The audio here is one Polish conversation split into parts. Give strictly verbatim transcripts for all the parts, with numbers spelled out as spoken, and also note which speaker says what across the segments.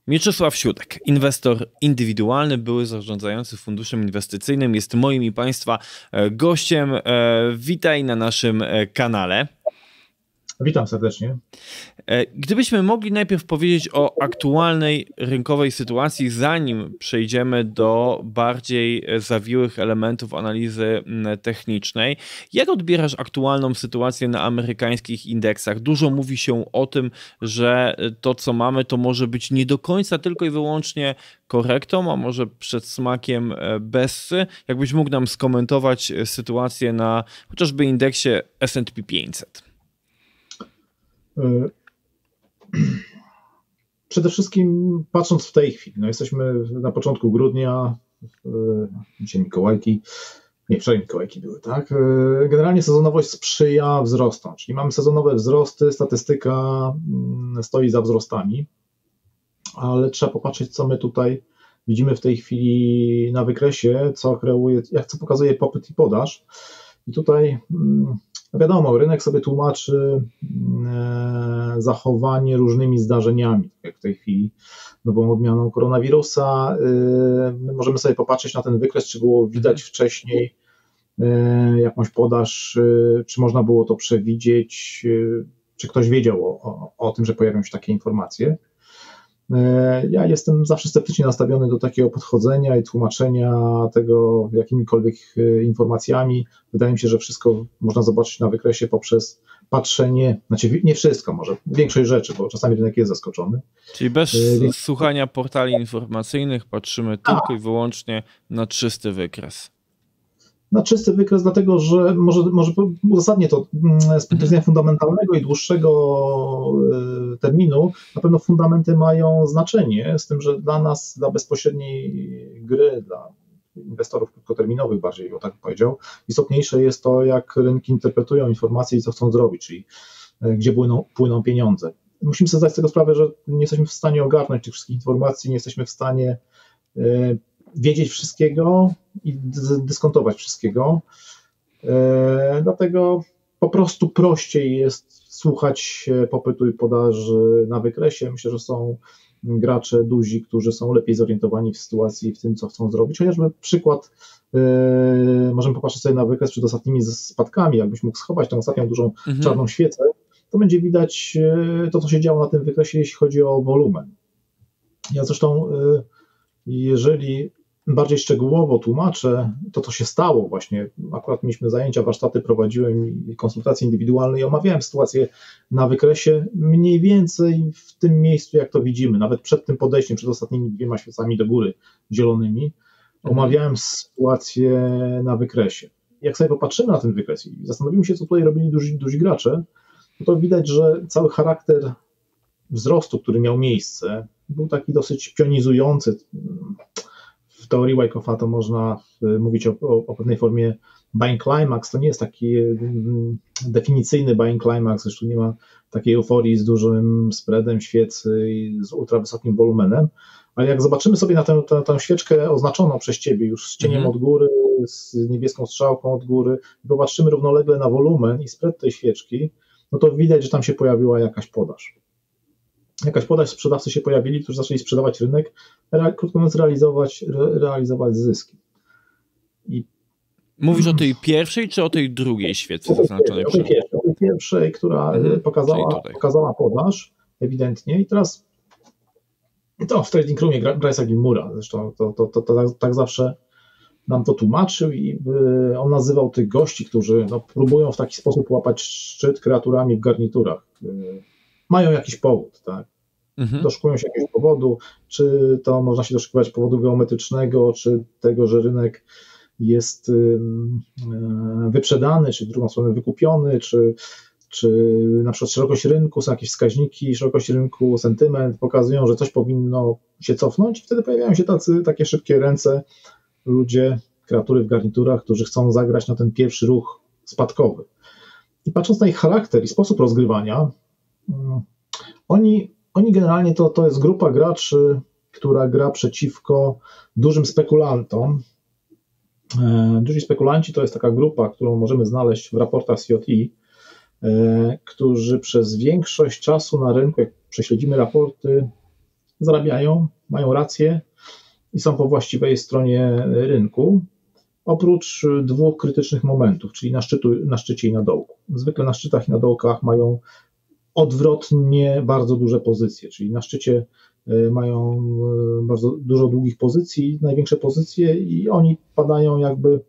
Speaker 1: Mieczysław Siudek, inwestor indywidualny, były zarządzający funduszem inwestycyjnym, jest moim i Państwa gościem. Witaj na naszym kanale.
Speaker 2: Witam serdecznie.
Speaker 1: Gdybyśmy mogli najpierw powiedzieć o aktualnej rynkowej sytuacji, zanim przejdziemy do bardziej zawiłych elementów analizy technicznej. Jak odbierasz aktualną sytuację na amerykańskich indeksach? Dużo mówi się o tym, że to, co mamy, to może być nie do końca tylko i wyłącznie korektą, a może przed smakiem bessy. Jakbyś mógł nam skomentować sytuację na chociażby indeksie S and P pięćset?
Speaker 2: Przede wszystkim patrząc w tej chwili, no jesteśmy na początku grudnia, dzisiaj Mikołajki, nie, wczoraj Mikołajki były, tak? Generalnie sezonowość sprzyja wzrostom, czyli mamy sezonowe wzrosty, statystyka stoi za wzrostami, ale trzeba popatrzeć, co my tutaj widzimy w tej chwili na wykresie, co kreuje, jak co pokazuje popyt i podaż. I tutaj no wiadomo, rynek sobie tłumaczy zachowanie różnymi zdarzeniami, jak w tej chwili nową odmianą koronawirusa. My możemy sobie popatrzeć na ten wykres, czy było widać wcześniej jakąś podaż, czy można było to przewidzieć, czy ktoś wiedział o, o, o tym, że pojawią się takie informacje. Ja jestem zawsze sceptycznie nastawiony do takiego podchodzenia i tłumaczenia tego jakimikolwiek informacjami. Wydaje mi się, że wszystko można zobaczyć na wykresie poprzez patrzenie, znaczy nie wszystko, może większość rzeczy, bo czasami rynek jest zaskoczony.
Speaker 1: Czyli bez Więc... słuchania portali informacyjnych patrzymy A. tylko i wyłącznie na czysty wykres.
Speaker 2: Na czysty wykres, dlatego że może, może uzasadnię to z punktu widzenia fundamentalnego i dłuższego terminu. Na pewno fundamenty mają znaczenie, z tym, że dla nas, dla bezpośredniej gry, dla inwestorów krótkoterminowych bardziej, o tak powiedział, istotniejsze jest to, jak rynki interpretują informacje i co chcą zrobić, czyli gdzie płyną, płyną pieniądze. Musimy sobie zdać z tego sprawę, że nie jesteśmy w stanie ogarnąć tych wszystkich informacji, nie jesteśmy w stanie wiedzieć wszystkiego i dyskontować wszystkiego. E, dlatego po prostu prościej jest słuchać popytu i podaży na wykresie. Myślę, że są gracze duzi, którzy są lepiej zorientowani w sytuacji, w tym, co chcą zrobić. Chociażby przykład, e, możemy popatrzeć sobie na wykres przed ostatnimi spadkami. Jakbyś mógł schować tą ostatnią dużą mhm. czarną świecę, to będzie widać to, co się działo na tym wykresie, jeśli chodzi o wolumen. Ja zresztą, e, jeżeli bardziej szczegółowo tłumaczę to, co się stało właśnie, akurat mieliśmy zajęcia, warsztaty prowadziłem i konsultacje indywidualne i omawiałem sytuację na wykresie mniej więcej w tym miejscu, jak to widzimy, nawet przed tym podejściem, przed ostatnimi dwiema świecami do góry zielonymi, omawiałem sytuację na wykresie. Jak sobie popatrzymy na ten wykres i zastanowimy się, co tutaj robili duzi, duzi gracze, no to widać, że cały charakter wzrostu, który miał miejsce, był taki dosyć pionizujący. W teorii Wyckofa to można mówić o, o, o pewnej formie buying climax. To nie jest taki definicyjny buying climax, zresztą nie ma takiej euforii z dużym spreadem świecy i z ultra wysokim wolumenem, ale jak zobaczymy sobie na tę, tę, tę świeczkę oznaczoną przez Ciebie już z cieniem mm. od góry, z niebieską strzałką od góry i popatrzymy równolegle na wolumen i spread tej świeczki, no to widać, że tam się pojawiła jakaś podaż. Jakaś podaż, sprzedawcy się pojawili, którzy zaczęli sprzedawać rynek, krótko mówiąc realizować, re, realizować zyski. I...
Speaker 1: Mówisz o tej pierwszej czy o tej drugiej świecy zaznaczonej?
Speaker 2: O tej pierwszej, o tej pierwszej, która mhm. pokazała, pokazała podaż ewidentnie i teraz to w Trading Roomie Bryce'a Gilmoura, zresztą to, to, to, to tak, tak zawsze nam to tłumaczył i on nazywał tych gości, którzy no, próbują w taki sposób łapać szczyt kreaturami w garniturach. Mają jakiś powód, tak? Mhm. Doszukują się jakiegoś powodu, czy to można się doszukiwać powodu geometrycznego, czy tego, że rynek jest wyprzedany, czy w drugą stronę wykupiony, czy, czy na przykład szerokość rynku, są jakieś wskaźniki, szerokość rynku, sentyment pokazują, że coś powinno się cofnąć i wtedy pojawiają się tacy, takie szybkie ręce, ludzie, kreatury w garniturach, którzy chcą zagrać na ten pierwszy ruch spadkowy. I patrząc na ich charakter i sposób rozgrywania, Oni, oni generalnie to, to jest grupa graczy, która gra przeciwko dużym spekulantom. E, duzi spekulanci to jest taka grupa, którą możemy znaleźć w raportach C O T, e, którzy przez większość czasu na rynku, jak prześledzimy raporty, zarabiają, mają rację i są po właściwej stronie rynku, oprócz dwóch krytycznych momentów, czyli na, szczytu, na szczycie i na dołku. Zwykle na szczytach i na dołkach mają odwrotnie bardzo duże pozycje, czyli na szczycie mają bardzo dużo długich pozycji, największe pozycje i oni padają jakby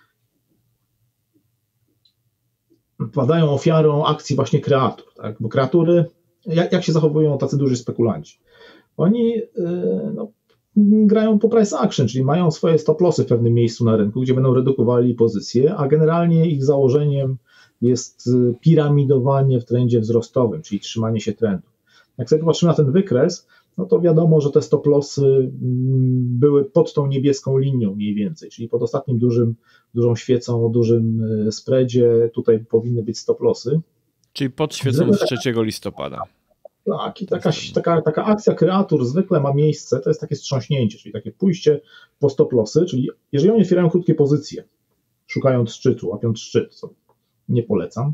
Speaker 2: padają ofiarą akcji właśnie kreatur, tak? Bo kreatury, jak, jak się zachowują tacy duży spekulanci? Oni no, grają po price action, czyli mają swoje stop lossy w pewnym miejscu na rynku, gdzie będą redukowali pozycje, a generalnie ich założeniem jest piramidowanie w trendzie wzrostowym, czyli trzymanie się trendu. Jak sobie popatrzymy na ten wykres, no to wiadomo, że te stop lossy były pod tą niebieską linią mniej więcej, czyli pod ostatnim dużym, dużą świecą o dużym spreadzie, tutaj powinny być stop lossy.
Speaker 1: Czyli pod świecą z trzeciego listopada.
Speaker 2: Tak, i taka, taka, taka akcja kreatur zwykle ma miejsce, to jest takie wstrząśnięcie, czyli takie pójście po stop lossy, czyli jeżeli oni otwierają krótkie pozycje, szukając szczytu, łapiąc szczyt, co nie polecam,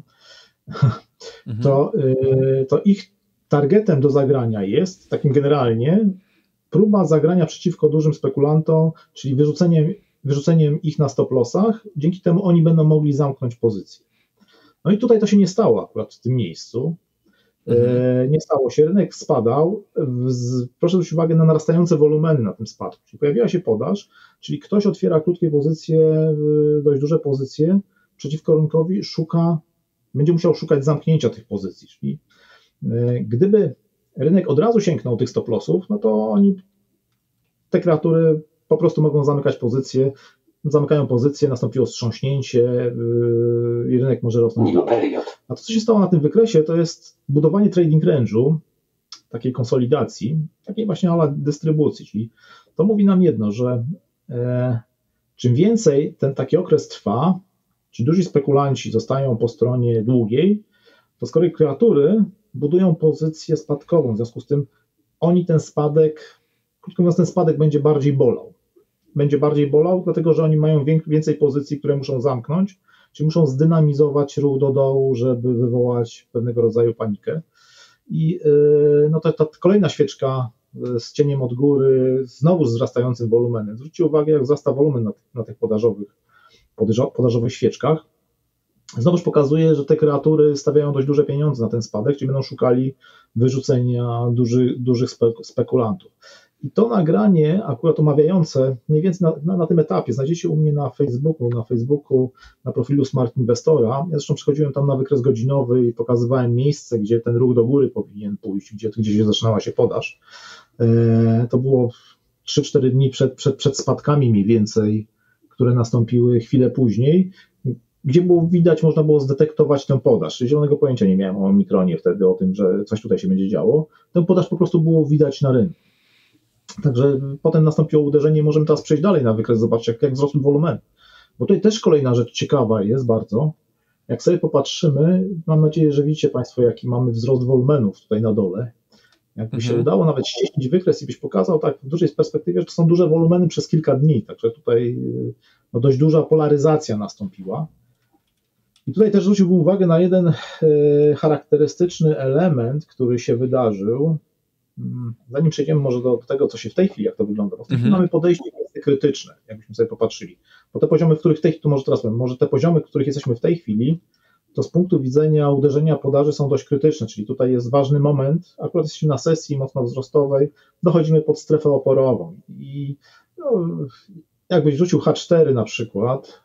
Speaker 2: mhm. to, to ich targetem do zagrania jest, takim generalnie, próba zagrania przeciwko dużym spekulantom, czyli wyrzuceniem, wyrzuceniem ich na stop lossach, dzięki temu oni będą mogli zamknąć pozycję. No i tutaj to się nie stało akurat w tym miejscu. Mhm. Nie stało się, rynek spadał, proszę zwrócić uwagę na narastające wolumeny na tym spadku, czyli pojawiła się podaż, czyli ktoś otwiera krótkie pozycje, dość duże pozycje przeciwko rynkowi, szuka, będzie musiał szukać zamknięcia tych pozycji, czyli gdyby rynek od razu sięgnął tych stop lossów, no to oni, te kreatury po prostu mogą zamykać pozycje, zamykają pozycje, nastąpiło wstrząśnięcie i rynek może rosnąć dalej. A to, co się stało na tym wykresie, to jest budowanie trading range'u, takiej konsolidacji, takiej właśnie ala dystrybucji, czyli to mówi nam jedno, że e, czym więcej ten taki okres trwa, ci duzi spekulanci zostają po stronie długiej, to z kolei kreatury budują pozycję spadkową, w związku z tym oni ten spadek, krótko mówiąc, ten spadek będzie bardziej bolał. Będzie bardziej bolał, dlatego że oni mają więcej pozycji, które muszą zamknąć, czyli muszą zdynamizować ruch do dołu, żeby wywołać pewnego rodzaju panikę. I no to ta kolejna świeczka z cieniem od góry, znowu z wzrastającym wolumenem. Zwróćcie uwagę, jak wzrasta wolumen na, na tych podażowych, podażowych świeczkach. Znowuż pokazuje, że te kreatury stawiają dość duże pieniądze na ten spadek, czyli będą szukali wyrzucenia duży, dużych spekulantów. I to nagranie, akurat omawiające, mniej więcej na, na, na tym etapie, znajdziecie u mnie na Facebooku, na Facebooku, na profilu Smart Inwestora. Ja zresztą przychodziłem tam na wykres godzinowy i pokazywałem miejsce, gdzie ten ruch do góry powinien pójść, gdzie, gdzie się zaczynała się podaż. E, to było trzy cztery dni przed, przed, przed spadkami mniej więcej, które nastąpiły chwilę później, gdzie było widać, można było zdetektować tę podaż. Zielonego pojęcia nie miałem o Omikronie wtedy, o tym, że coś tutaj się będzie działo. Tę podaż po prostu było widać na rynku. Także potem nastąpiło uderzenie, możemy teraz przejść dalej na wykres, zobaczyć jak, jak wzrosły wolumeny. Bo tutaj też kolejna rzecz ciekawa jest bardzo, jak sobie popatrzymy, mam nadzieję, że widzicie Państwo, jaki mamy wzrost wolumenów tutaj na dole. Jakby mhm. się udało nawet ścieśnić wykres i byś pokazał tak w dużej perspektywie, że to są duże wolumeny przez kilka dni, także tutaj no, dość duża polaryzacja nastąpiła. I tutaj też zwróciłbym uwagę na jeden e, charakterystyczny element, który się wydarzył. Zanim przejdziemy może do tego, co się w tej chwili, jak to wygląda, bo w tej chwili mamy podejście krytyczne, jakbyśmy sobie popatrzyli. Bo te poziomy, w których w tej chwili, to może teraz powiem, może te poziomy, w których jesteśmy w tej chwili, to z punktu widzenia uderzenia podaży są dość krytyczne, czyli tutaj jest ważny moment, akurat jesteśmy na sesji mocno wzrostowej, dochodzimy pod strefę oporową i no, jakbyś rzucił H cztery na przykład,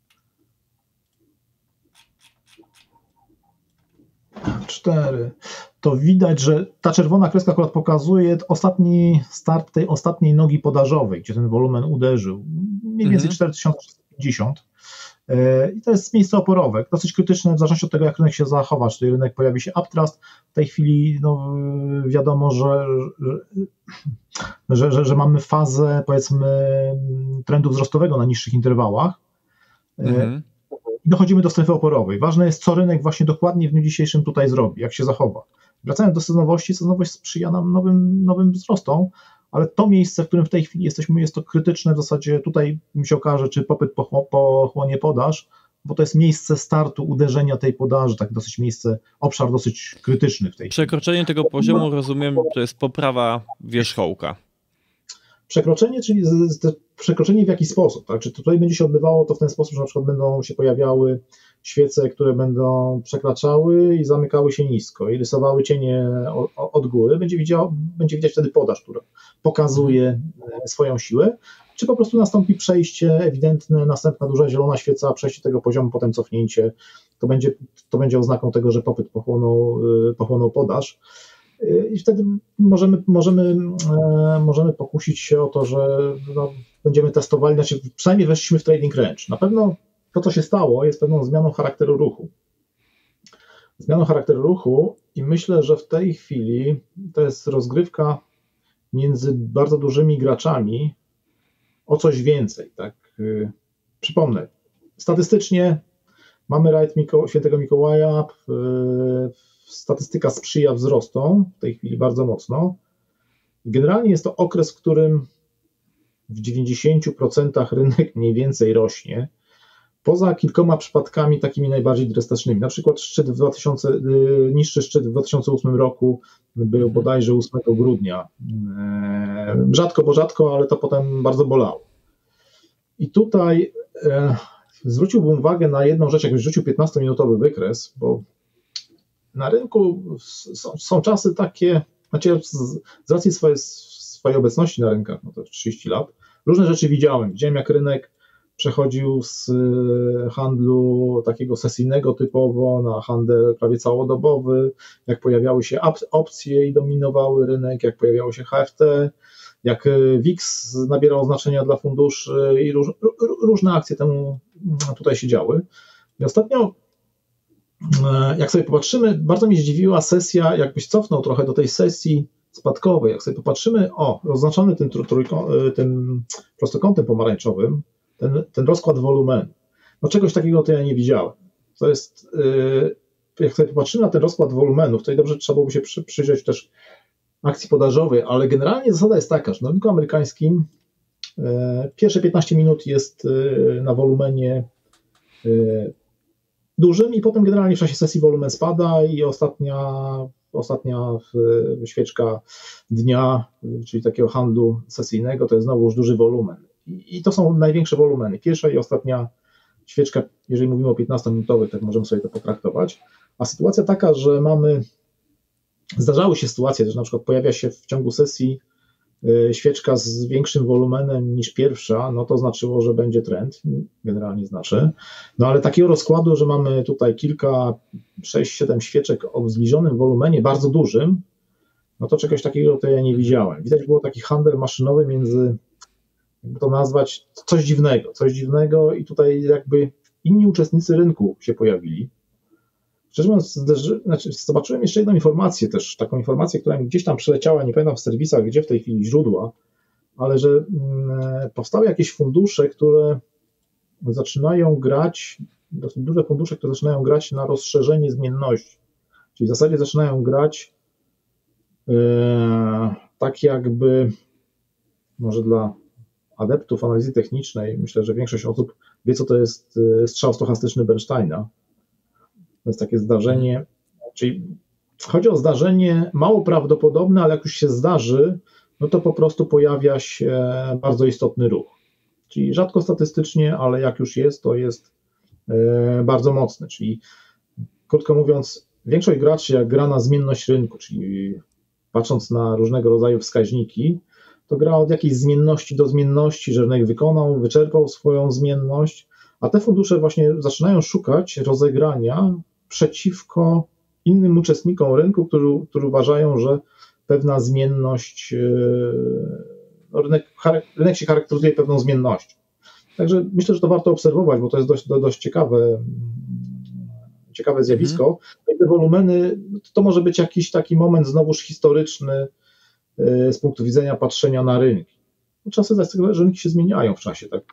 Speaker 2: cztery, to widać, że ta czerwona kreska akurat pokazuje ostatni start tej ostatniej nogi podażowej, gdzie ten wolumen uderzył, mniej więcej mhm. cztery tysiące trzysta pięćdziesiąt. I to jest miejsce oporowe, dosyć krytyczne w zależności od tego, jak rynek się zachowa, czy tutaj rynek pojawi się uptrust. W tej chwili no, wiadomo, że, że, że, że mamy fazę, powiedzmy, trendu wzrostowego na niższych interwałach. Mhm. I dochodzimy do strefy oporowej. Ważne jest, co rynek właśnie dokładnie w dniu dzisiejszym tutaj zrobi, jak się zachowa. Wracając do sezonowości, sezonowość sprzyja nam nowym, nowym wzrostom, ale to miejsce, w którym w tej chwili jesteśmy, jest to krytyczne w zasadzie, tutaj mi się okaże, czy popyt pochłonie podaż, bo to jest miejsce startu, uderzenia tej podaży, tak dosyć miejsce, obszar dosyć krytyczny w tej
Speaker 1: Przekroczenie tego poziomu, rozumiem, to jest poprawa wierzchołka.
Speaker 2: Przekroczenie, czyli z, z, przekroczenie w jaki sposób, tak? Czy tutaj będzie się odbywało to w ten sposób, że na przykład będą się pojawiały świece, które będą przekraczały i zamykały się nisko i rysowały cienie od, od góry, będzie, widział, będzie widać wtedy podaż, która pokazuje swoją siłę, czy po prostu nastąpi przejście ewidentne, następna duża zielona świeca, przejście tego poziomu, potem cofnięcie, to będzie, to będzie oznaką tego, że popyt pochłonął, pochłonął podaż. I wtedy możemy, możemy, możemy pokusić się o to, że no, będziemy testowali, znaczy przynajmniej weszliśmy w trading range. Na pewno to, co się stało, jest pewną zmianą charakteru ruchu. Zmianą charakteru ruchu i myślę, że w tej chwili to jest rozgrywka między bardzo dużymi graczami o coś więcej. Tak? Przypomnę, statystycznie mamy rajd Miko- Świętego Mikołaja, statystyka sprzyja wzrostom, w tej chwili bardzo mocno. Generalnie jest to okres, w którym w dziewięćdziesięciu procentach rynek mniej więcej rośnie, poza kilkoma przypadkami takimi najbardziej drastycznymi. Na przykład szczyt w dwa tysiące, niższy szczyt w dwa tysiące ósmym roku był bodajże ósmego grudnia. Rzadko, bo rzadko, ale to potem bardzo bolało. I tutaj e, zwróciłbym uwagę na jedną rzecz, jakbyś rzucił piętnastominutowy wykres, bo na rynku są, są czasy takie, znaczy z, z racji swojej, swojej obecności na rynkach, no to trzydzieści lat, różne rzeczy widziałem. Widziałem, jak rynek przechodził z handlu takiego sesyjnego typowo na handel prawie całodobowy, jak pojawiały się opcje i dominowały rynek, jak pojawiało się H F T, jak V I X nabierał znaczenia dla funduszy i róż, różne akcje temu tutaj się działy. I ostatnio, jak sobie popatrzymy, bardzo mnie zdziwiła sesja, jakbyś cofnął trochę do tej sesji spadkowej, jak sobie popatrzymy, o, oznaczony tym, trójką, tym prostokątem pomarańczowym, ten, ten rozkład wolumenu. No czegoś takiego to ja nie widziałem. To jest, jak sobie popatrzymy na ten rozkład wolumenu, to dobrze trzeba byłoby się przy, przyjrzeć też akcji podażowej, ale generalnie zasada jest taka, że na rynku amerykańskim pierwsze piętnaście minut jest na wolumenie dużym i potem generalnie w czasie sesji wolumen spada i ostatnia, ostatnia świeczka dnia, czyli takiego handlu sesyjnego, to jest znowu już duży wolumen. I to są największe wolumeny. Pierwsza i ostatnia świeczka, jeżeli mówimy o piętnastominutowych, tak możemy sobie to potraktować. A sytuacja taka, że mamy, zdarzały się sytuacje, że na przykład pojawia się w ciągu sesji świeczka z większym wolumenem niż pierwsza, no to znaczyło, że będzie trend, generalnie znaczy. No ale takiego rozkładu, że mamy tutaj kilka, sześć, siedem świeczek o zbliżonym wolumenie, bardzo dużym, no to czegoś takiego to ja nie widziałem. Widać było taki handel maszynowy między, jakby to nazwać, coś dziwnego, coś dziwnego i tutaj jakby inni uczestnicy rynku się pojawili. Szczerze mówiąc, znaczy, zobaczyłem jeszcze jedną informację też, taką informację, która mi gdzieś tam przyleciała, nie pamiętam w serwisach, gdzie w tej chwili źródła, ale że mm, powstały jakieś fundusze, które zaczynają grać, dosyć duże fundusze, które zaczynają grać na rozszerzenie zmienności. Czyli w zasadzie zaczynają grać e, tak jakby, może dla adeptów analizy technicznej, myślę, że większość osób wie, co to jest strzał stochastyczny Bernsteina. To jest takie zdarzenie, czyli chodzi o zdarzenie mało prawdopodobne, ale jak już się zdarzy, no to po prostu pojawia się bardzo istotny ruch. Czyli rzadko statystycznie, ale jak już jest, to jest bardzo mocny. Czyli krótko mówiąc, większość graczy jak gra na zmienność rynku, czyli patrząc na różnego rodzaju wskaźniki, to gra od jakiejś zmienności do zmienności, że rynek wykonał, wyczerpał swoją zmienność, a te fundusze właśnie zaczynają szukać rozegrania przeciwko innym uczestnikom rynku, którzy, którzy uważają, że pewna zmienność, no rynek, rynek się charakteryzuje pewną zmiennością. Także myślę, że to warto obserwować, bo to jest dość, dość ciekawe, ciekawe zjawisko. I te wolumeny, to może być jakiś taki moment znowuż historyczny z punktu widzenia patrzenia na rynki. Czasy, że rynki się zmieniają w czasie. Tak.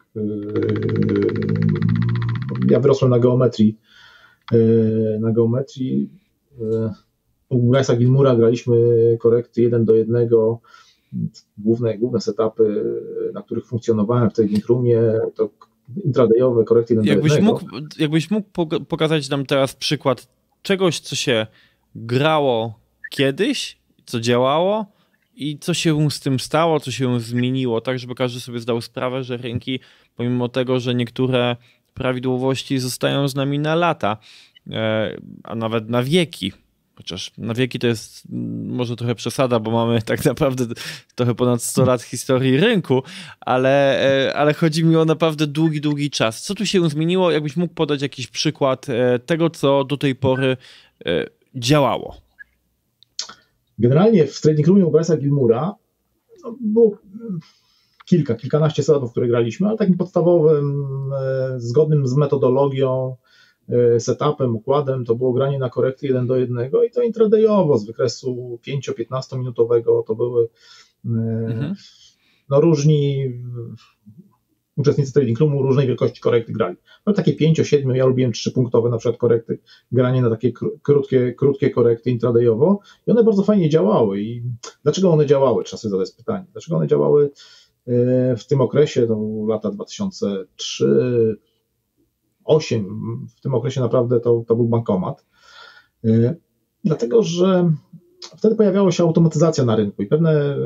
Speaker 2: Ja wyrosłem na geometrii. Na geometrii u Bryce'a Gilmoura graliśmy korekty jeden do jednego. Główne, główne setupy, na których funkcjonowałem w trading roomie, to intradayowe korekty jeden
Speaker 1: Jakbyś
Speaker 2: do
Speaker 1: mógł,
Speaker 2: jednego.
Speaker 1: jakbyś mógł poga- pokazać nam teraz przykład czegoś, co się grało kiedyś, co działało i co się z tym stało, co się zmieniło, tak żeby każdy sobie zdał sprawę, że rynki, pomimo tego, że niektóre prawidłowości zostają z nami na lata, e, a nawet na wieki, chociaż na wieki to jest mm, może trochę przesada, bo mamy tak naprawdę trochę ponad sto lat historii rynku, ale, e, ale chodzi mi o naprawdę długi, długi czas. Co tu się zmieniło? Jakbyś mógł podać jakiś przykład e, tego, co do tej pory e, działało?
Speaker 2: Generalnie w trading roomie u Bryce'a Gilmoura no, było kilka, kilkanaście setupów, które graliśmy, ale takim podstawowym, e, zgodnym z metodologią, e, setupem, układem to było granie na korekty jeden do jednego i to intradayowo z wykresu pięcio-piętnasto minutowego to były e,
Speaker 1: Mhm.
Speaker 2: no różni uczestnicy trading roomu różnej wielkości korekty grali. No takie pięcio, siedmiu, ja lubiłem trzypunktowe na przykład korekty, granie na takie kró- krótkie, krótkie korekty intradayowo i one bardzo fajnie działały. I dlaczego one działały? Trzeba sobie zadać pytanie. Dlaczego one działały e, w tym okresie, to były lata dwa tysiące trzy, dwa tysiące osiem, w tym okresie naprawdę to, to był bankomat. E, Dlatego, że wtedy pojawiała się automatyzacja na rynku i pewne e,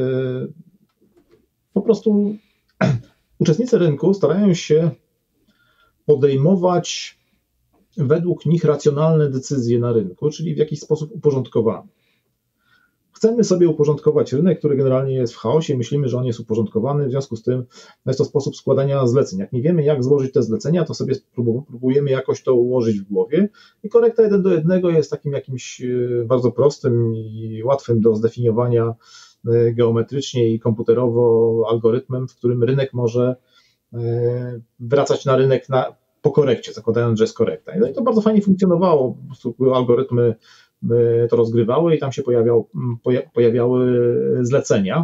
Speaker 2: po prostu uczestnicy rynku starają się podejmować według nich racjonalne decyzje na rynku, czyli w jakiś sposób uporządkowane. Chcemy sobie uporządkować rynek, który generalnie jest w chaosie, myślimy, że on jest uporządkowany, w związku z tym jest to sposób składania zleceń. Jak nie wiemy, jak złożyć te zlecenia, to sobie próbujemy jakoś to ułożyć w głowie i korekta jeden do jednego jest takim jakimś bardzo prostym i łatwym do zdefiniowania geometrycznie i komputerowo algorytmem, w którym rynek może wracać na rynek na, po korekcie, zakładając, że jest korekta. No i to bardzo fajnie funkcjonowało, po prostu algorytmy to rozgrywały i tam się pojawiał, pojawiały zlecenia,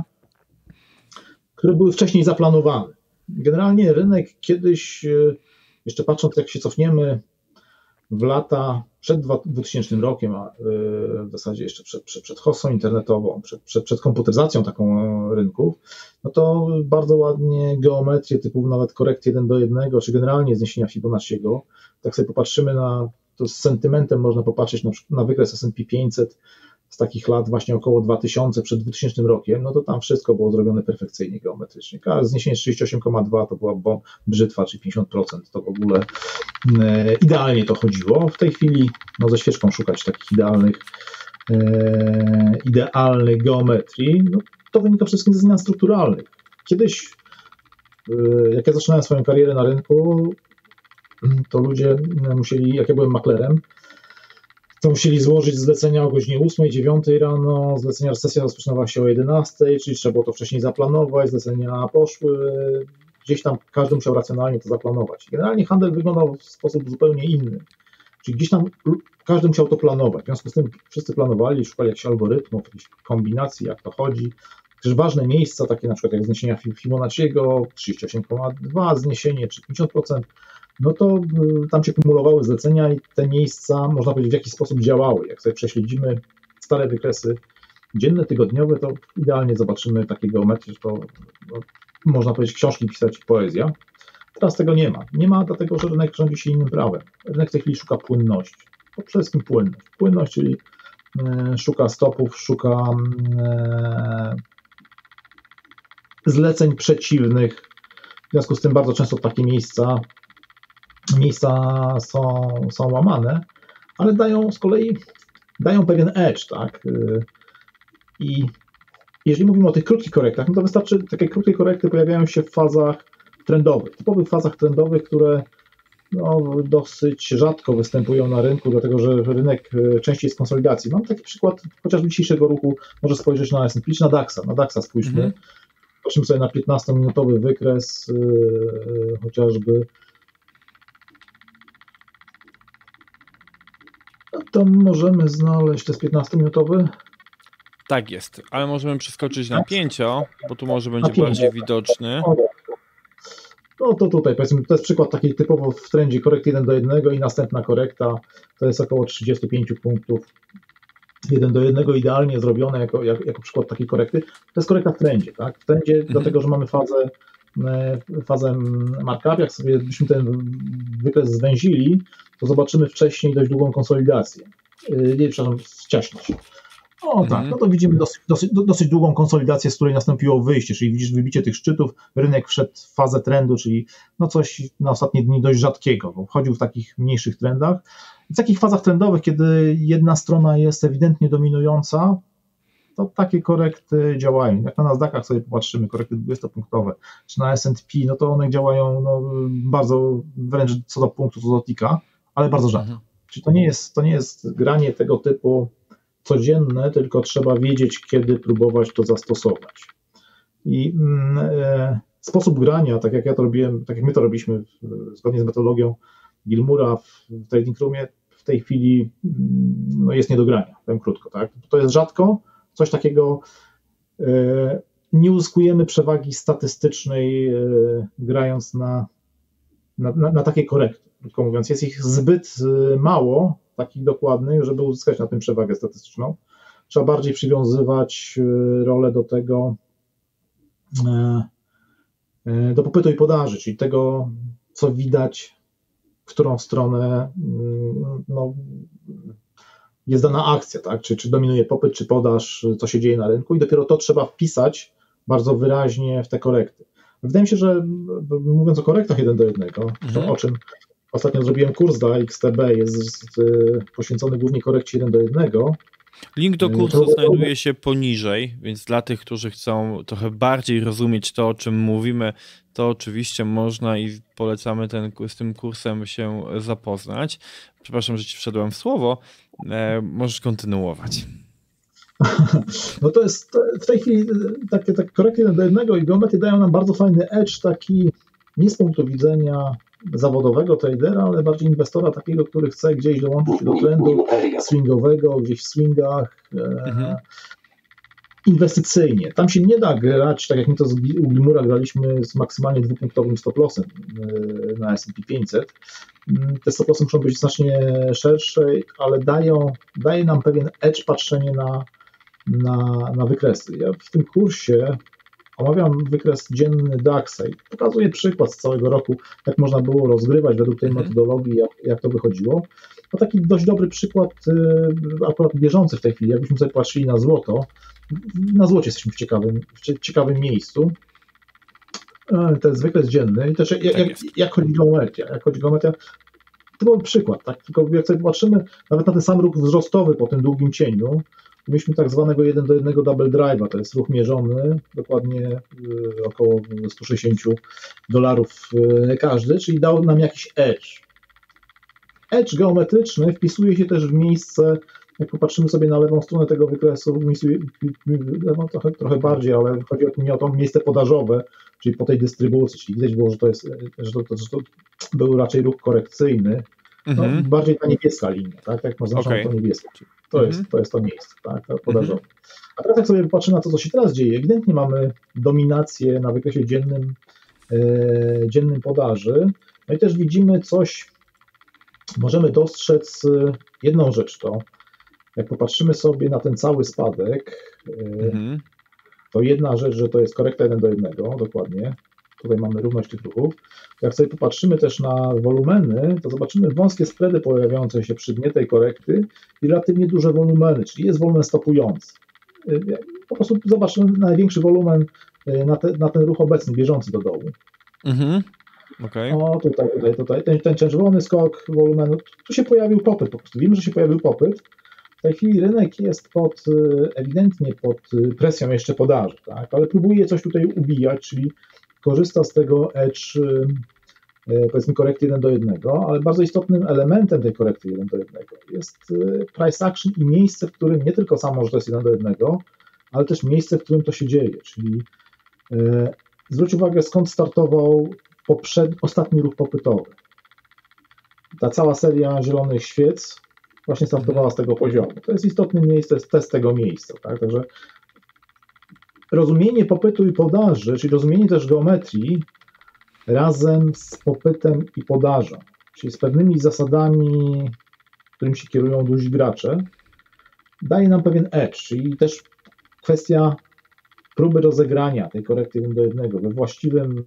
Speaker 2: które były wcześniej zaplanowane. Generalnie rynek kiedyś, jeszcze patrząc jak się cofniemy w lata przed dwutysięcznym rokiem, a w zasadzie jeszcze przed, przed, przed hossą internetową, przed, przed, przed komputeryzacją taką rynków, no to bardzo ładnie geometrię typu nawet korekt jeden do jednego, czy generalnie zniesienia Fibonacciego, tak sobie popatrzymy na, to z sentymentem można popatrzeć na, na wykres S and P pięćset z takich lat właśnie około dwa tysiące, przed dwutysięcznym rokiem, no to tam wszystko było zrobione perfekcyjnie geometrycznie. A zniesienie trzydzieści osiem przecinek dwa to była brzytwa, czyli pięćdziesiąt procent, to w ogóle e, idealnie to chodziło. W tej chwili no, ze świeczką szukać takich idealnych e, idealnych geometrii, no, to wynika przede wszystkim ze zmian strukturalnych. Kiedyś, e, jak ja zaczynałem swoją karierę na rynku, to ludzie musieli, jak ja byłem maklerem, to musieli złożyć zlecenia o godzinie ósmej, dziewiątej rano, zlecenia, sesja rozpoczynała się o jedenastej, czyli trzeba było to wcześniej zaplanować, zlecenia poszły, gdzieś tam każdy musiał racjonalnie to zaplanować. Generalnie handel wyglądał w sposób zupełnie inny, czyli gdzieś tam każdy musiał to planować, w związku z tym wszyscy planowali, szukali jakichś algorytmów, jakichś kombinacji, jak to chodzi. Też ważne miejsca, takie na przykład jak zniesienia Fibonacciego, trzydzieści osiem przecinek dwa zniesienie, czy pięćdziesiąt procent, no to tam się kumulowały zlecenia i te miejsca, można powiedzieć, w jakiś sposób działały. Jak sobie prześledzimy stare wykresy dzienne, tygodniowe, to idealnie zobaczymy takie geometrie, że to no, można powiedzieć książki pisać poezja. Teraz tego nie ma. Nie ma dlatego, że rynek rządzi się innym prawem. Rynek w tej chwili szuka płynności. To przede wszystkim płynność. Płynność, czyli e, szuka stopów, szuka e, zleceń przeciwnych. W związku z tym bardzo często takie miejsca miejsca są, są łamane, ale dają z kolei dają pewien edge, tak? I jeżeli mówimy o tych krótkich korektach, no to wystarczy, takie krótkie korekty pojawiają się w fazach trendowych, typowych fazach trendowych, które no, dosyć rzadko występują na rynku, dlatego że rynek częściej jest konsolidacji. Mam taki przykład chociażby dzisiejszego ruchu, może spojrzeć na S and P, czy na DAXa, na DAXa spójrzmy, mm-hmm. Patrzymy sobie na piętnastominutowy wykres, yy, chociażby. To możemy znaleźć, to jest piętnastominutowy.
Speaker 1: Tak jest, ale możemy przeskoczyć na pięcio, bo tu może będzie bardziej widoczny.
Speaker 2: No to tutaj powiedzmy, to jest przykład taki typowo w trendzie korekt jeden do jednego i następna korekta, to jest około trzydzieści pięć punktów jeden do jednego idealnie zrobione jako, jako, jako przykład takiej korekty. To jest korekta w trendzie, tak? W trendzie, mhm. dlatego że mamy fazę fazę markup, jak sobie byśmy ten wykres zwęzili, to zobaczymy wcześniej dość długą konsolidację. Nie, przepraszam, ściaśność. O tak, no to widzimy dosyć, dosyć, dosyć długą konsolidację, z której nastąpiło wyjście, czyli widzisz wybicie tych szczytów, rynek wszedł w fazę trendu, czyli no coś na ostatnie dni dość rzadkiego, bo chodził w takich mniejszych trendach. W takich fazach trendowych, kiedy jedna strona jest ewidentnie dominująca, to takie korekty działają. Jak na Nasdaqach sobie popatrzymy, korekty dwudziestopunktowe, czy na S and P, no to one działają no, bardzo wręcz co do punktu, co do tika, ale bardzo rzadko. Mhm. Czyli to nie jest, to nie jest granie tego typu codzienne, tylko trzeba wiedzieć, kiedy próbować to zastosować. I e, sposób grania, tak jak ja to robiłem, tak jak my to robiliśmy w, zgodnie z metodologią Gilmoura w, w Trading Roomie, w tej chwili no, jest nie do grania, powiem krótko. Tak? To jest rzadko, coś takiego e, nie uzyskujemy przewagi statystycznej e, grając na, na, na, na takie korekty. Krótko mówiąc, jest ich zbyt mało, takich dokładnych, żeby uzyskać na tym przewagę statystyczną. Trzeba bardziej przywiązywać rolę do tego, do popytu i podaży, czyli tego, co widać, w którą stronę no, jest dana akcja, tak? czy, czy dominuje popyt, czy podaż, co się dzieje na rynku i dopiero to trzeba wpisać bardzo wyraźnie w te korekty. Wydaje mi się, że mówiąc o korektach jeden do jednego, mhm. o czym ostatnio zrobiłem kurs dla X T B, jest poświęcony głównie korekcie jeden do jednego.
Speaker 1: Link do kursu to... znajduje się poniżej, więc dla tych, którzy chcą trochę bardziej rozumieć to, o czym mówimy, to oczywiście można i polecamy ten, z tym kursem się zapoznać. Przepraszam, że ci wszedłem w słowo. E, możesz kontynuować.
Speaker 2: No to jest to w tej chwili takie, takie korekty jeden do jednego i geometry dają nam bardzo fajny edge, taki nie z punktu widzenia zawodowego tradera, ale bardziej inwestora takiego, który chce gdzieś dołączyć do trendu swingowego, gdzieś w swingach mhm. e, inwestycyjnie. Tam się nie da grać, tak jak my to z u Gilmoura graliśmy z maksymalnie dwupunktowym stop lossem e, na S and P pięćset. Te stop lossy muszą być znacznie szersze, ale dają, daje nam pewien edge patrzenie na, na, na wykresy. Ja w tym kursie omawiam wykres dzienny DAX-a i pokazuję przykład z całego roku, jak można było rozgrywać według tej metodologii, jak, jak to wychodziło. No taki dość dobry przykład, akurat bieżący w tej chwili, jakbyśmy sobie patrzyli na złoto. Na złocie jesteśmy w ciekawym, w ciekawym miejscu. To jest wykres dzienny i też jak, jak, jak chodzi geometria. Jak chodzi geometria, to był przykład, tak? Tylko jak sobie patrzymy nawet na ten sam ruch wzrostowy po tym długim cieniu, mieliśmy tak zwanego jeden do jednego double drive'a, to jest ruch mierzony, dokładnie około sto sześćdziesiąt dolarów każdy, czyli dał nam jakiś edge. Edge geometryczny wpisuje się też w miejsce, jak popatrzymy sobie na lewą stronę tego wykresu, no trochę, trochę bardziej, ale chodzi o, o to miejsce podażowe, czyli po tej dystrybucji, czyli widać było, że to, jest, że to, że to był raczej ruch korekcyjny, no, mm-hmm. bardziej ta niebieska linia, tak, jak można okay. to niebieskie. To, mm-hmm. jest, to jest to miejsce, tak, to podażowe. Mm-hmm. A teraz jak sobie popatrzymy na to, co się teraz dzieje, ewidentnie mamy dominację na wykresie dziennym, e, dziennym podaży, no i też widzimy coś, możemy dostrzec jedną rzecz, to jak popatrzymy sobie na ten cały spadek, mm-hmm. to jedna rzecz, że to jest korekta jeden do jednego, dokładnie, tutaj mamy równość tych ruchów. Jak sobie popatrzymy też na wolumeny, to zobaczymy wąskie spready pojawiające się przy dnie tej korekty i relatywnie duże wolumeny, czyli jest wolumen stopujący. Po prostu zobaczymy największy wolumen na, te, na ten ruch obecny, bieżący do dołu. Mhm. Okay. O, tutaj, tutaj, tutaj, ten, ten czerwony skok wolumenu, tu się pojawił popyt, po prostu wiemy, że się pojawił popyt. W tej chwili rynek jest pod, ewidentnie pod presją jeszcze podaży, tak? Ale próbuje coś tutaj ubijać, czyli korzysta z tego edge, powiedzmy korekty jeden do jednego, ale bardzo istotnym elementem tej korekty jeden do jednego jest price action i miejsce, w którym nie tylko samo, że to jest jeden do jednego, ale też miejsce, w którym to się dzieje, czyli e, zwróć uwagę, skąd startował poprzed, ostatni ruch popytowy. Ta cała seria zielonych świec właśnie startowała z tego poziomu. To jest istotne miejsce, jest test tego miejsca, tak? Także rozumienie popytu i podaży, czyli rozumienie też geometrii razem z popytem i podażą, czyli z pewnymi zasadami, którymi się kierują duzi gracze, daje nam pewien edge, czyli też kwestia próby rozegrania tej korekty jeden do jednego we właściwym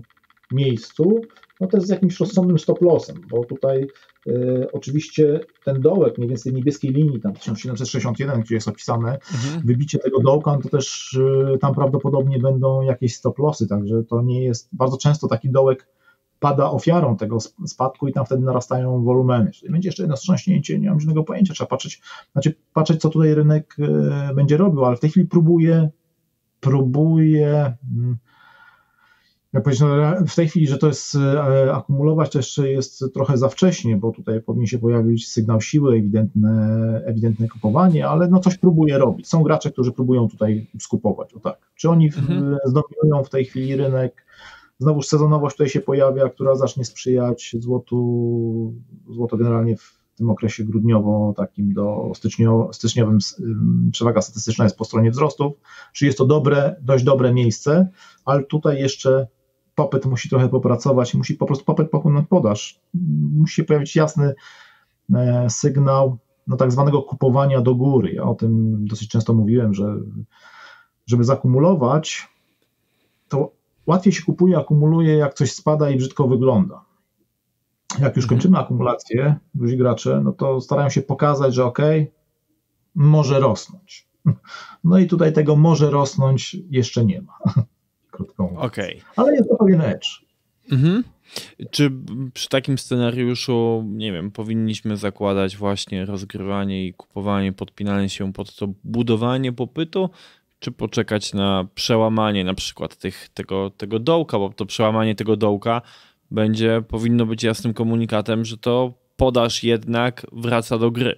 Speaker 2: miejscu, no to jest z jakimś rozsądnym stop lossem, bo tutaj y, oczywiście ten dołek mniej więcej niebieskiej linii, tam tysiąc siedemset sześćdziesiąt jeden, gdzie jest opisane, mhm. wybicie tego dołka, no to też y, tam prawdopodobnie będą jakieś stop lossy, także to nie jest, bardzo często taki dołek pada ofiarą tego spadku i tam wtedy narastają wolumeny. Czyli będzie jeszcze jedno wstrząśnięcie, nie mam żadnego pojęcia, trzeba patrzeć, znaczy patrzeć, co tutaj rynek y, będzie robił, ale w tej chwili próbuje, próbuje ja powiedzieć, no, w tej chwili, że to jest e, akumulować, to jeszcze jest trochę za wcześnie, bo tutaj powinien się pojawić sygnał siły, ewidentne, ewidentne kupowanie, ale no coś próbuje robić. Są gracze, którzy próbują tutaj skupować, o tak. Czy oni mhm. zdominują w tej chwili rynek? Znowuż sezonowość tutaj się pojawia, która zacznie sprzyjać złotu, złoto generalnie w tym okresie grudniowo takim do stycznio, styczniowym przewaga statystyczna jest po stronie wzrostów, czyli jest to dobre, dość dobre miejsce, ale tutaj jeszcze popyt musi trochę popracować, musi po prostu popyt popłynąć podaż. Musi się pojawić jasny sygnał no, tak zwanego kupowania do góry. Ja o tym dosyć często mówiłem, że żeby zakumulować, to łatwiej się kupuje, akumuluje, jak coś spada i brzydko wygląda. Jak już kończymy akumulację, duzi gracze, no to starają się pokazać, że okej, okay, może rosnąć. No i tutaj tego może rosnąć jeszcze nie ma. Krótko mówiąc. Okay. Ale jest to pewien edge.
Speaker 1: Mhm. Czy przy takim scenariuszu, nie wiem, powinniśmy zakładać właśnie rozgrywanie i kupowanie, podpinanie się pod to budowanie popytu, czy poczekać na przełamanie na przykład tych, tego, tego dołka, bo to przełamanie tego dołka będzie, powinno być jasnym komunikatem, że to podaż jednak wraca do gry.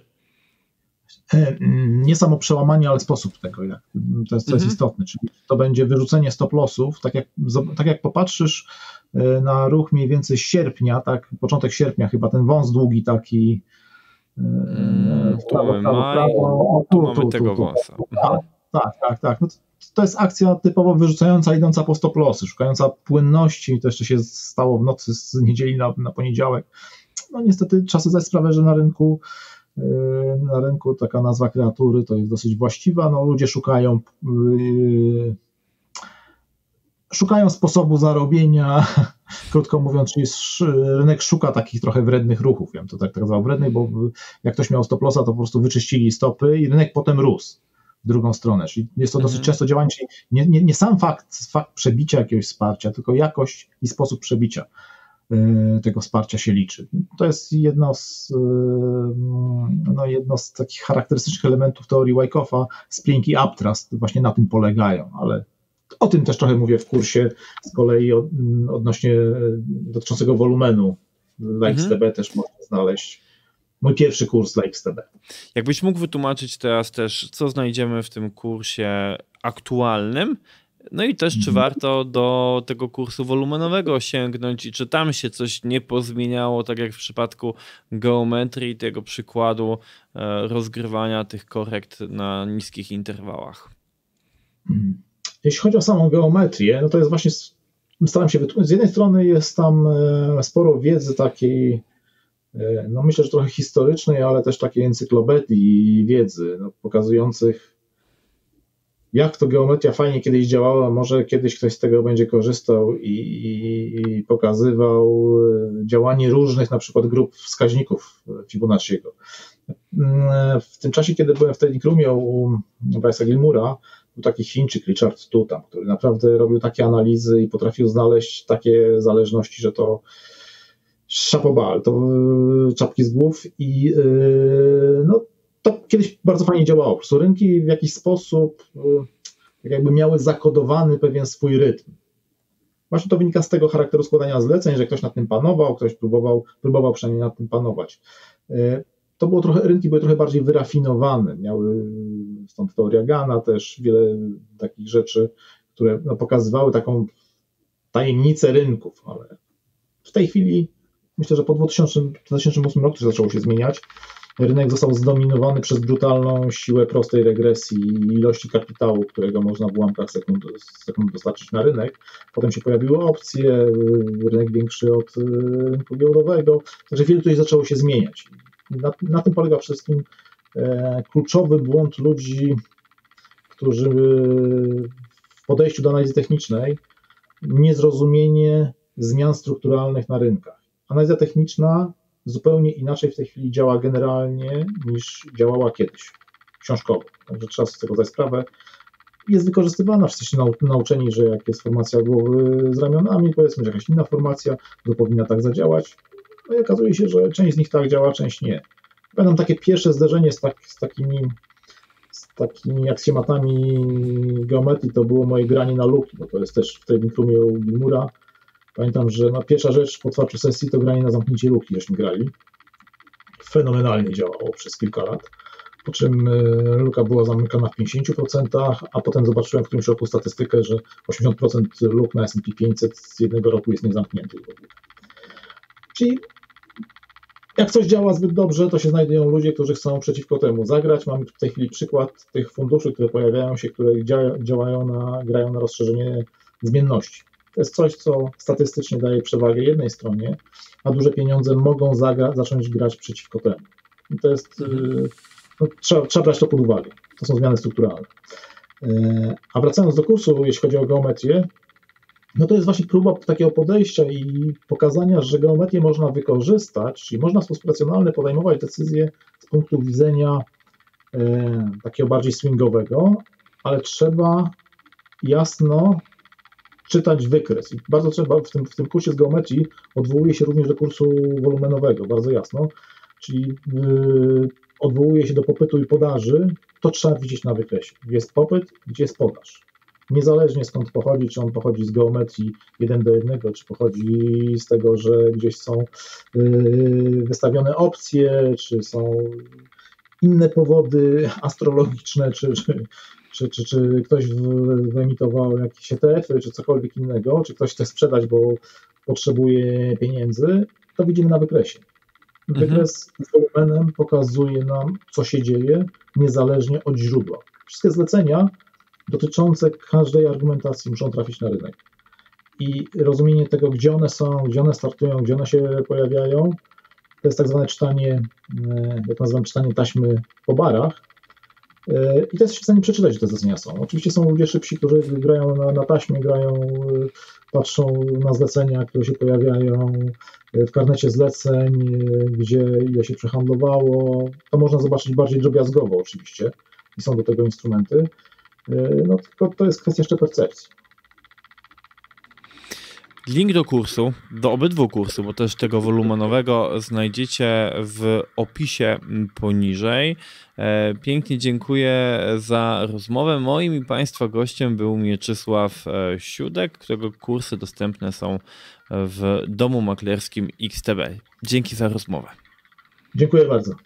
Speaker 2: Nie samo przełamanie, ale sposób tego, jak, to jest, co jest mhm. istotne, czyli to będzie wyrzucenie stop lossów, tak jak, tak jak popatrzysz na ruch mniej więcej sierpnia, tak, początek sierpnia chyba, ten wąs długi taki
Speaker 1: mm, w prawo, prawo, maj, prawo, tu, tu, mamy tu, tego tu, tu. wąsa.
Speaker 2: Mhm. Tak, tak, tak. No to, to jest akcja typowo wyrzucająca, idąca po stop lossy, szukająca płynności, to jeszcze się stało w nocy z niedzieli na, na poniedziałek. No niestety trzeba sobie zdać sprawę, że na rynku na rynku taka nazwa kreatury to jest dosyć właściwa, no ludzie szukają yy, szukają sposobu zarobienia, krótko mówiąc, czyli rynek szuka takich trochę wrednych ruchów, ja bym to tak tak nazwał wrednych, bo jak ktoś miał stop lossa, to po prostu wyczyścili stopy i rynek potem rósł w drugą stronę, czyli jest to dosyć mhm. często działanie, czyli nie, nie, nie sam fakt, fakt przebicia jakiegoś wsparcia, tylko jakość i sposób przebicia tego wsparcia się liczy. To jest jedno z, no jedno z takich charakterystycznych elementów teorii Wyckofa, spring i uptrust właśnie na tym polegają, ale o tym też trochę mówię w kursie, z kolei od, odnośnie dotyczącego wolumenu dla X T B mhm. też można znaleźć mój pierwszy kurs dla X T B.
Speaker 1: Jakbyś mógł wytłumaczyć teraz też, co znajdziemy w tym kursie aktualnym, no i też, czy warto do tego kursu wolumenowego sięgnąć i czy tam się coś nie pozmieniało, tak jak w przypadku geometrii, tego przykładu rozgrywania tych korekt na niskich interwałach?
Speaker 2: Jeśli chodzi o samą geometrię, no to jest właśnie, staram się wytłumaczyć, z jednej strony jest tam sporo wiedzy takiej, no myślę, że trochę historycznej, ale też takiej encyklopedii wiedzy, no, pokazujących, jak to geometria fajnie kiedyś działała, może kiedyś ktoś z tego będzie korzystał i, i, i pokazywał działanie różnych na przykład grup wskaźników Fibonacciego. W tym czasie, kiedy byłem w Telekrumie u Bryce'a Gilmoura, był taki Chińczyk Richard Tu tam, który naprawdę robił takie analizy i potrafił znaleźć takie zależności, że to szapobal, to czapki z głów i no to kiedyś bardzo fajnie działało. Po prostu rynki w jakiś sposób tak jakby miały zakodowany pewien swój rytm. Właśnie to wynika z tego charakteru składania zleceń, że ktoś nad tym panował, ktoś próbował, próbował przynajmniej nad tym panować. To było trochę, rynki były trochę bardziej wyrafinowane, miały stąd teoria Gana też, wiele takich rzeczy, które no, pokazywały taką tajemnicę rynków, ale w tej chwili myślę, że po dwa tysiące ósmym roku to zaczęło się zmieniać. Rynek został zdominowany przez brutalną siłę prostej regresji i ilości kapitału, którego można w ułamkach sekund, sekund dostarczyć na rynek. Potem się pojawiły opcje, rynek większy od rynku giełdowego, także wiele tutaj zaczęło się zmieniać. Na, na tym polega przede wszystkim e, kluczowy błąd ludzi, którzy w podejściu do analizy technicznej niezrozumienie zmian strukturalnych na rynkach. Analiza techniczna zupełnie inaczej w tej chwili działa generalnie niż działała kiedyś, książkowo. Także trzeba sobie z tego zdać sprawę. Jest wykorzystywana, wszyscy się nauczeni, że jak jest formacja głowy z ramionami, powiedzmy, że jakaś inna formacja, to powinna tak zadziałać. No i okazuje się, że część z nich tak działa, część nie. Będą takie pierwsze zderzenie z, tak, z takimi z takimi aksjomatami geometrii, to było moje granie na luki, bo to jest też w trading roomie u Gilmoura. Pamiętam, że no pierwsza rzecz po otwarciu sesji to granie na zamknięcie luki, żeśmy grali. Fenomenalnie działało przez kilka lat. Po czym luka była zamykana w pięćdziesiąt procent, a potem zobaczyłem w którymś roku statystykę, że osiemdziesiąt procent luk na S and P pięćset z jednego roku jest niezamkniętych. Czyli jak coś działa zbyt dobrze, to się znajdują ludzie, którzy chcą przeciwko temu zagrać. Mamy w tej chwili przykład tych funduszy, które pojawiają się, które działają na, grają na rozszerzenie zmienności. To jest coś, co statystycznie daje przewagę jednej stronie, a duże pieniądze mogą zagra, zacząć grać przeciwko temu. I to jest, no, trzeba, trzeba brać to pod uwagę. To są zmiany strukturalne. A wracając do kursu, jeśli chodzi o geometrię, no to jest właśnie próba takiego podejścia i pokazania, że geometrię można wykorzystać, czyli można w sposób racjonalny podejmować decyzje z punktu widzenia e, takiego bardziej swingowego, ale trzeba jasno czytać wykres. I bardzo trzeba, w tym, w tym kursie z geometrii odwołuje się również do kursu wolumenowego, bardzo jasno, czyli yy, odwołuje się do popytu i podaży, to trzeba widzieć na wykresie. Gdzie jest popyt, gdzie jest podaż. Niezależnie skąd pochodzi, czy on pochodzi z geometrii jeden do jednego, czy pochodzi z tego, że gdzieś są yy, wystawione opcje, czy są inne powody astrologiczne, czy, czy, czy, czy, czy ktoś wyemitował jakieś E T F-y, czy cokolwiek innego, czy ktoś chce sprzedać, bo potrzebuje pieniędzy, to widzimy na wykresie. Wykres z wolumenem pokazuje nam, co się dzieje, niezależnie od źródła. Wszystkie zlecenia dotyczące każdej argumentacji muszą trafić na rynek. I rozumienie tego, gdzie one są, gdzie one startują, gdzie one się pojawiają, to jest tak zwane czytanie, jak nazywam, czytanie taśmy po barach. I to jest się w stanie przeczytać, że te zlecenia są. Oczywiście są ludzie szybsi, którzy grają na, na taśmie, grają, patrzą na zlecenia, które się pojawiają w karnecie zleceń, gdzie ile się przehandlowało. To można zobaczyć bardziej drobiazgowo oczywiście i są do tego instrumenty. No tylko to jest kwestia jeszcze percepcji.
Speaker 1: Link do kursu, do obydwu kursów, bo też tego wolumenowego znajdziecie w opisie poniżej. Pięknie dziękuję za rozmowę. Moim i Państwa gościem był Mieczysław Siudek, którego kursy dostępne są w domu maklerskim X T B. Dzięki za rozmowę.
Speaker 2: Dziękuję bardzo.